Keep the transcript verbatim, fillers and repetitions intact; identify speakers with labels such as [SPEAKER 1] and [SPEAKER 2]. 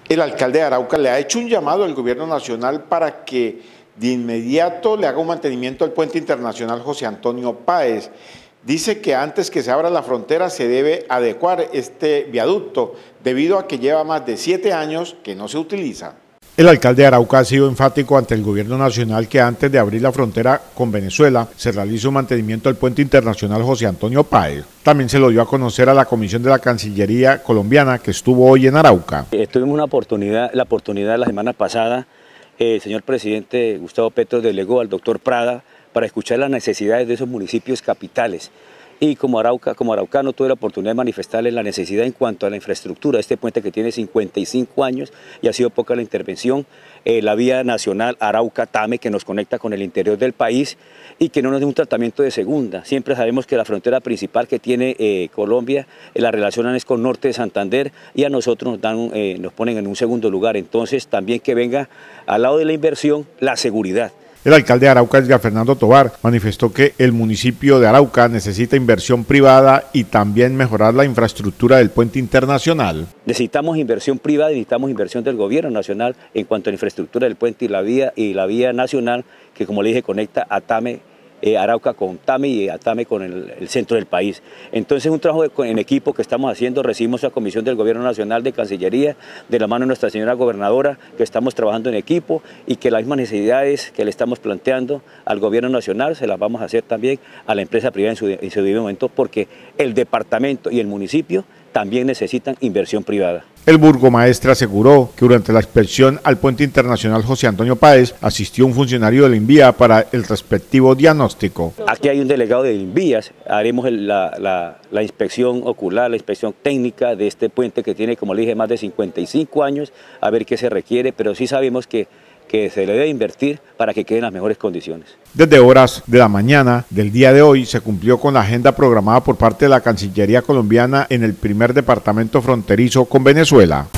[SPEAKER 1] El alcalde de Arauca le ha hecho un llamado al gobierno nacional para que de inmediato le haga un mantenimiento al puente internacional José Antonio Páez. Dice que antes que se abra la frontera se debe adecuar este viaducto debido a que lleva más de siete años que no se utiliza. El alcalde de Arauca ha sido enfático ante el gobierno nacional que antes de abrir la frontera con Venezuela se realice un mantenimiento del puente internacional José Antonio Páez. También se lo dio a conocer a la comisión de la Cancillería colombiana que estuvo hoy en Arauca.
[SPEAKER 2] Eh, tuvimos una oportunidad, la oportunidad la semana pasada, eh, el señor presidente Gustavo Petro delegó al doctor Prada para escuchar las necesidades de esos municipios capitales. Y como, Arauca, como araucano tuve la oportunidad de manifestarles la necesidad en cuanto a la infraestructura de este puente que tiene cincuenta y cinco años y ha sido poca la intervención, eh, la vía nacional Arauca-Tame que nos conecta con el interior del país y que no nos dé un tratamiento de segunda. Siempre sabemos que la frontera principal que tiene eh, Colombia, eh, la relacionan es con norte de Santander y a nosotros nos, dan, eh, nos ponen en un segundo lugar. Entonces también que venga al lado de la inversión la seguridad.
[SPEAKER 1] El alcalde de Arauca, Edgar Fernando Tovar, manifestó que el municipio de Arauca necesita inversión privada y también mejorar la infraestructura del puente internacional.
[SPEAKER 2] Necesitamos inversión privada y necesitamos inversión del gobierno nacional en cuanto a la infraestructura del puente y la vía, y la vía nacional que, como le dije, conecta a Tame, Eh, Arauca con Tame y Atame con el, el centro del país. Entonces es un trabajo de, en equipo que estamos haciendo, recibimos la comisión del Gobierno Nacional de Cancillería, de la mano de nuestra señora gobernadora, que estamos trabajando en equipo y que las mismas necesidades que le estamos planteando al Gobierno Nacional se las vamos a hacer también a la empresa privada en su, en su debido momento, porque el departamento y el municipio también necesitan inversión privada.
[SPEAKER 1] El burgomaestre aseguró que durante la inspección al puente internacional José Antonio Páez asistió un funcionario del INVIA para el respectivo diagnóstico.
[SPEAKER 2] Aquí hay un delegado del INVIA, haremos el, la, la, la inspección ocular, la inspección técnica de este puente que tiene, como le dije, más de cincuenta y cinco años, a ver qué se requiere, pero sí sabemos que que se le debe invertir para que queden las mejores condiciones.
[SPEAKER 1] Desde horas de la mañana del día de hoy se cumplió con la agenda programada por parte de la Cancillería colombiana en el primer departamento fronterizo con Venezuela.